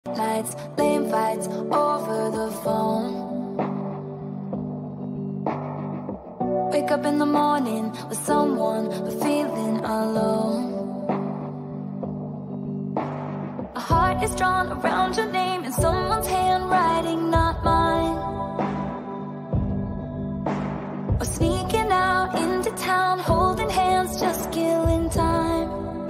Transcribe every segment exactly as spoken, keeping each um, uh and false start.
Nights, lame fights over the phone. Wake up in the morning with someone, but feeling alone. A heart is drawn around your name in someone's handwriting, not mine. Or sneaking out into town, holding hands, just killing time.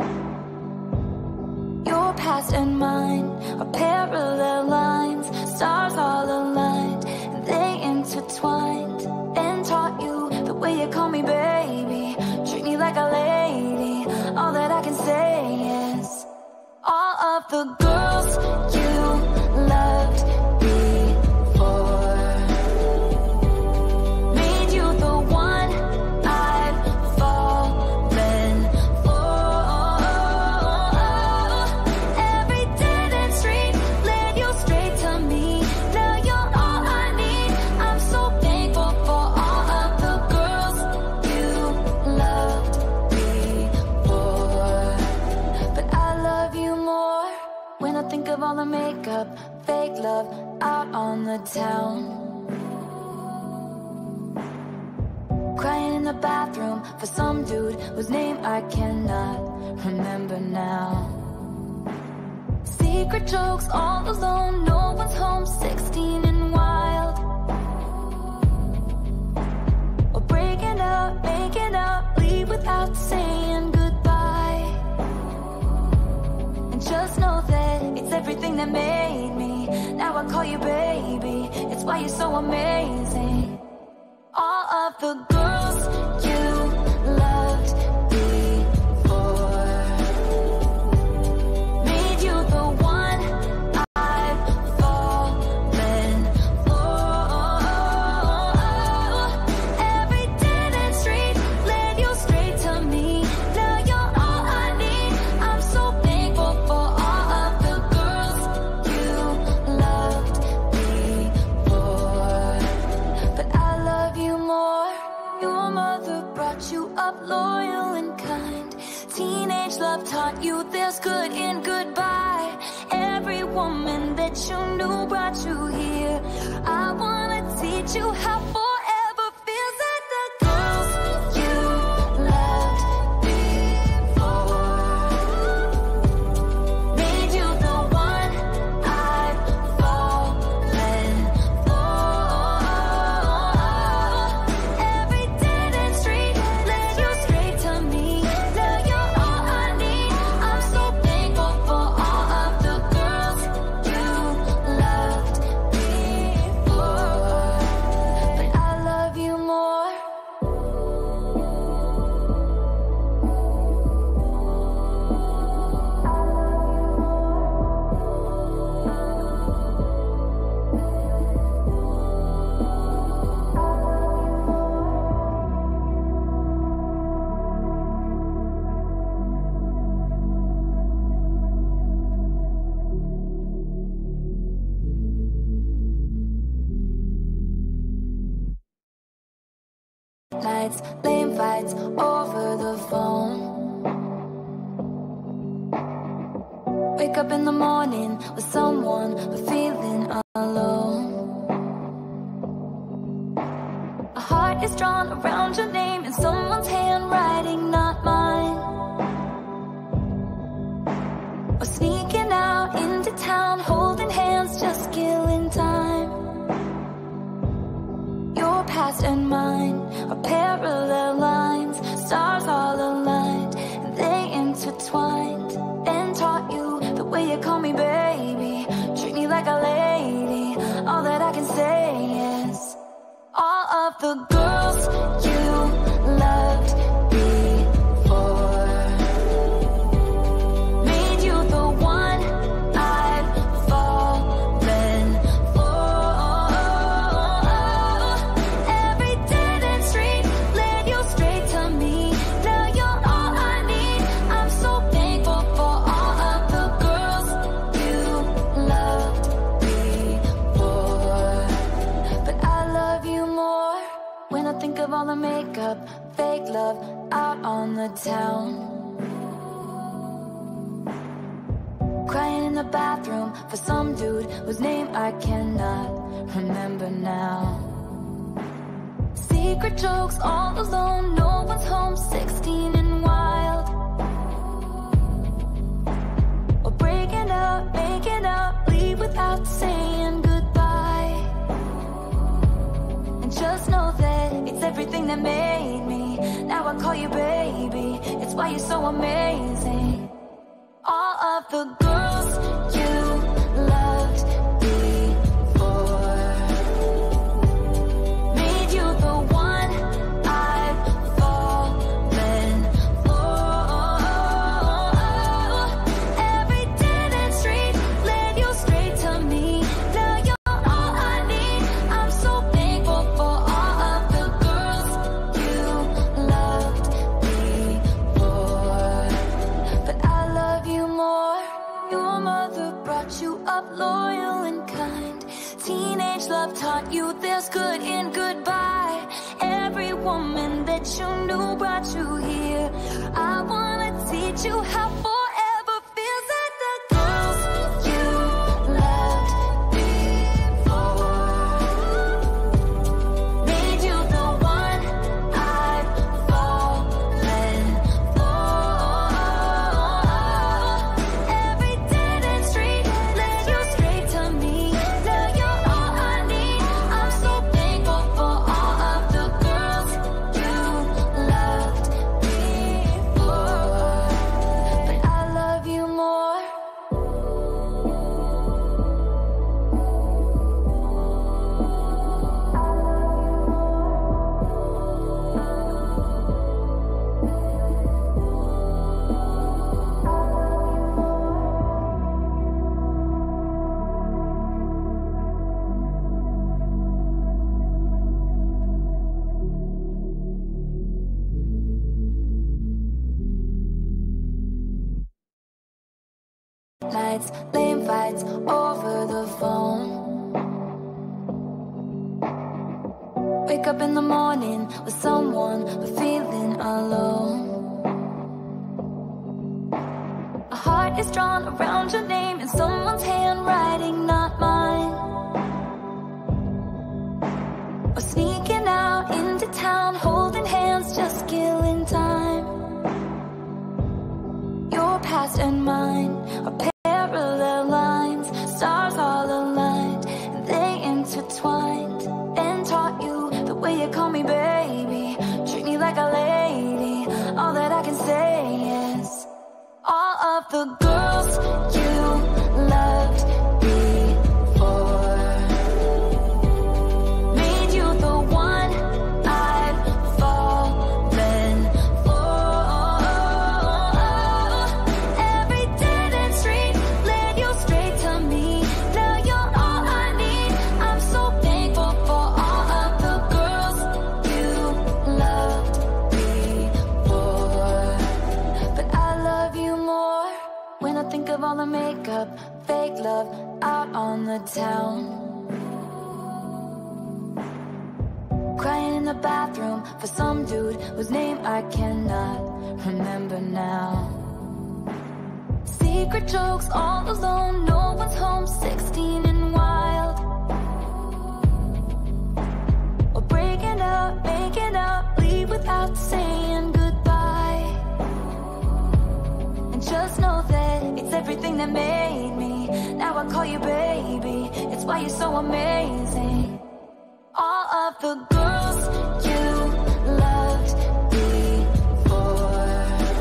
Your past and mine are parallel lines, stars all aligned, and they intertwined. And taught you the way you call me baby, treat me like a lady. All that I can say is, all of the girls you loved before made you the one I've fallen for. Every dead end street led you straight to me. Now you're all I need. I'm so thankful for all of the girls you loved before. But I love you more when I think of all the makeup, fake love out on the town. Crying in the bathroom for some dude whose name I cannot remember now. Secret jokes all alone, no one's home, sixteen and wild. Or breaking up, making up, leave without saying goodbye. And just know that it's everything that made me. Now I call you baby, it's why you're so amazing. All of the girls you loved before made you the one I've fallen for. Every dead end street led you straight to me. Now you're all I need. I'm so thankful for all of the girls you loved before. But I love you more. Your mother brought you up loyal and kind. Teenage love taught you there's good in goodbye. Every woman that you knew brought you here. I wanna teach you how forever feels. At the girls you loved before made you the one I've fallen for. Every dead end street led you straight to me. Now you're all I need. I'm so thankful for all of the girls you loved before. But I love you more. Nights, lame fights over the phone. Wake up in the morning with someone, but feeling alone. A heart is drawn around your name in someone's handwriting, not mine. Or sneaking out into town, holding hands, just killing time. Your past and mine are parallel lines, stars all aligned, and they intertwined. And taught you the way you call me baby, treat me like a lady. All that I can say is, all of the girls you loved before made you the one I've fallen for. Every dead end street led you straight to me. Now you're all I need. I'm so thankful for all of the girls you loved before. But I love you more when I think of all the makeup, fake love out on the town. Crying in the bathroom for some dude whose name I cannot remember now. Secret jokes all alone, no one's home, sixteen and wild. Or breaking up, making up, leave without saying goodbye. And just know that it's everything that made me. Now I call you baby, it's why you're so amazing. All of the girls you loved before made you the one I've fallen for. Every dead end street led you straight to me. Now you're all I need. I'm so thankful for all of the girls you loved before. But I love you more. Your mother brought you up loyal and kind. Teenage love taught you there's good in goodbye. Every woman that you knew brought you here. I wanna teach you how forever feels. At the girls you loved before made you the one I've fallen for. Every dead end street led you straight to me. Now you're all I need. I'm so thankful for all of the girls you loved before. But I love you more. Nights, lame fights over the phone. Wake up in the morning with someone but feeling alone. A heart is drawn around your name in someone's handwriting, not mine. Or sneaking out into town, holding hands, just killing time. Your past and mine are parallel lines, stars all aligned, and they intertwined. And taught you the way you call me baby, treat me like a lady. All that I can say is all of the girls you loved before made you the one I've fallen for. Every dead end street led you straight to me. Now you're all I need. I'm so thankful for all of the girls you loved before. But I love you more. When I think of all the makeup, fake love out on the town. Crying in the bathroom for some dude whose name I cannot remember now. Secret jokes all alone, no one's home, sixteen and wild. Or breaking up, making up, leave without saying goodbye. And just know that it's everything that made me. Now I call you baby, it's why you're so amazing. All of the girls you loved before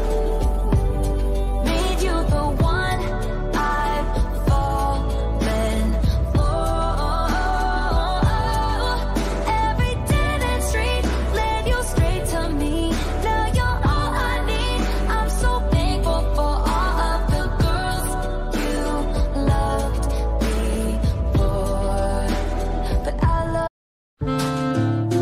made you the one I've fallen for. Every dead end street led you straight to me. Now you're all I need. I'm so thankful for all of the girls you loved before. But I love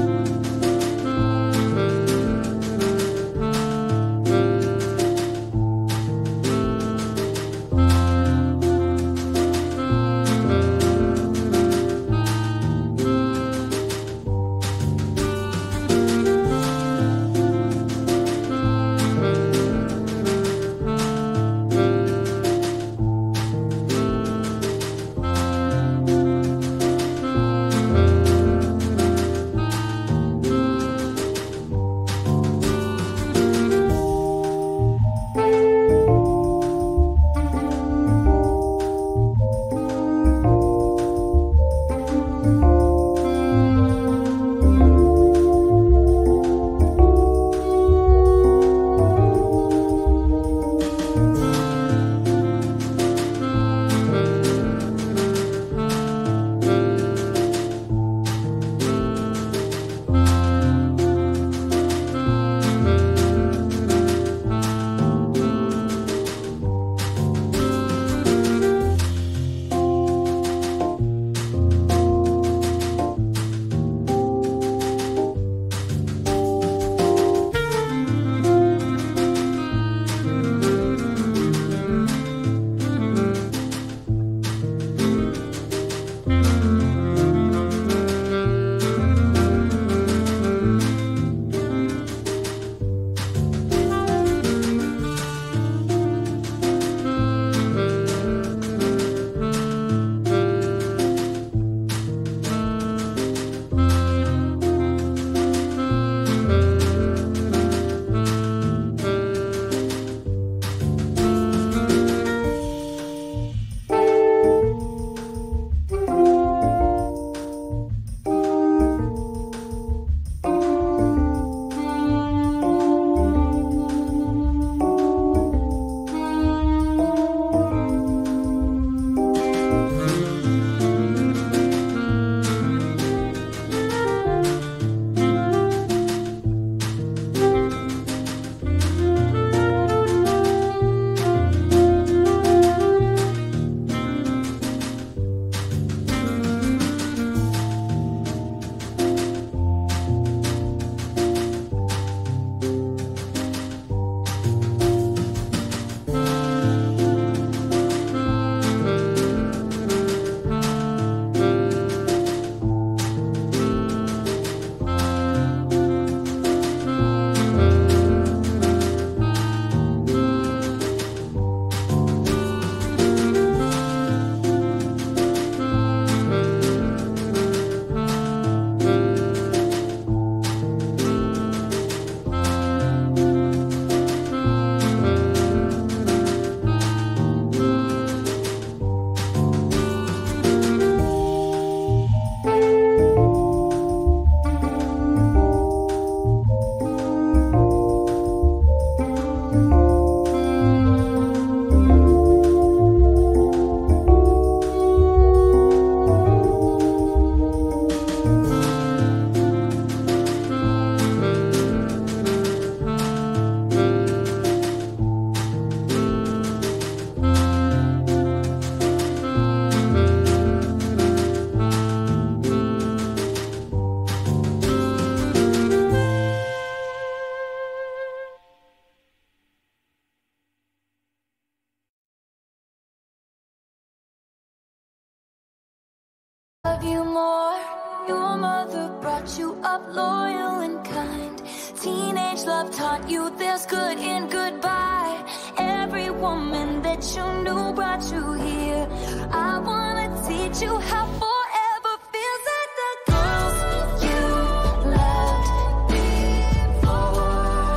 love you more. Your mother brought you up loyal and kind. Teenage love taught you there's good in goodbye. Every woman that you knew brought you here. I wanna teach you how forever feels. At the girls you loved before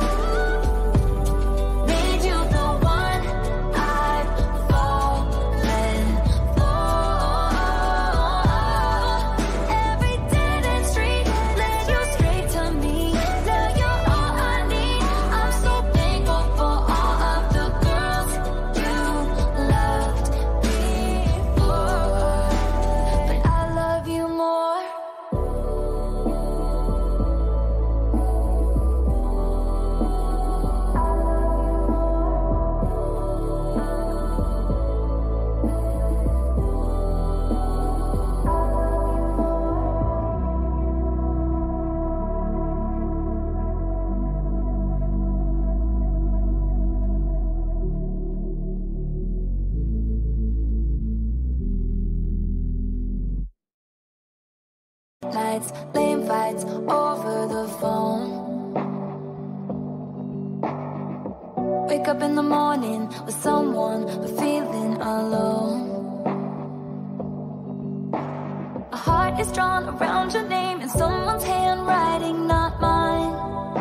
made you the one I've fallen for. Every dead end street led you straight to me. Now you're all I need. I'm so thankful for all of the girls you loved before. But I love you more. Nights, lame fights over the phone. Wake up in the morning with someone but feeling alone. A heart is drawn around your name in someone's handwriting, not mine.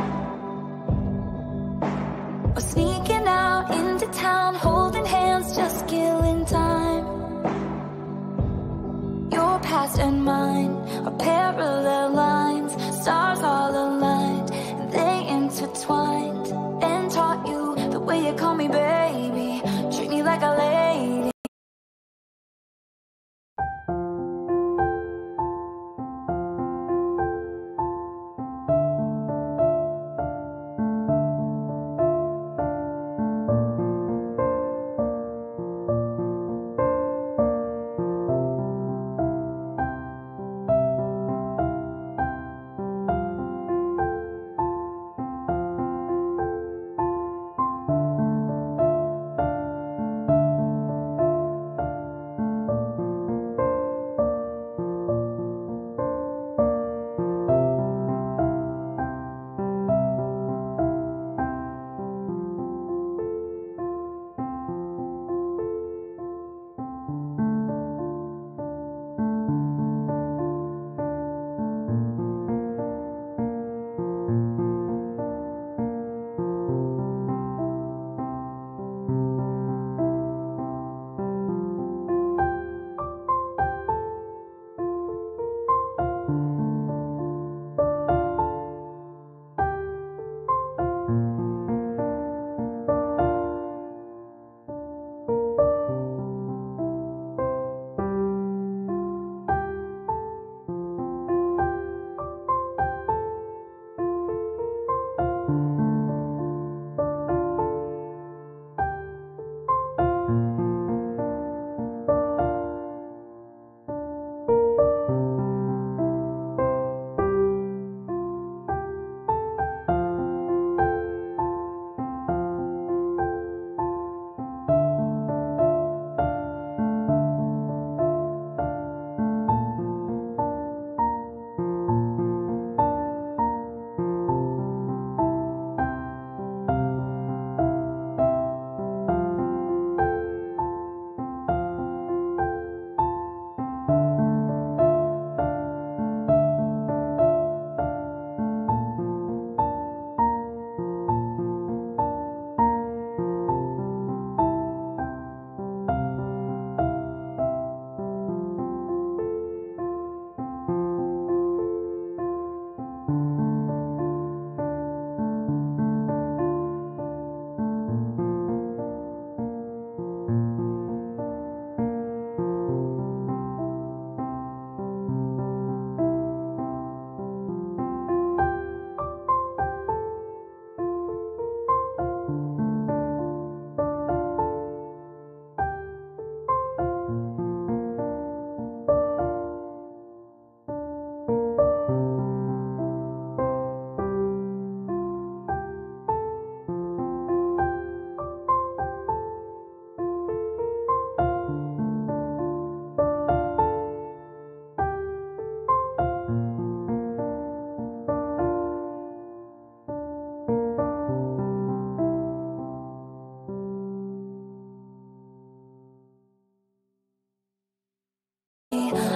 Or sneaking out into town, holding hands, just killing time. Your past and mine are parallel lines. Stars all aligned, and they intertwined. And taught you the way you call me baby. Treat me like a lady.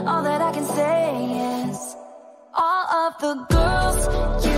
all that I can say is all of the girls you